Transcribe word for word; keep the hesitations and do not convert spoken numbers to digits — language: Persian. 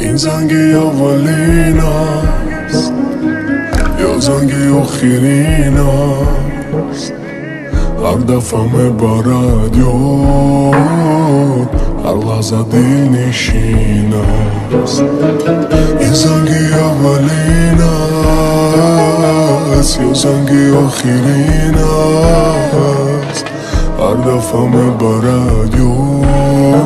این زنگی اولین است یا زنگی آخرین است، هر دفعه میبرد یاد، هر لحظه دل نشین است. این زنگی اولین است یا زنگی آخرین است، هر دفعه میبرد یاد.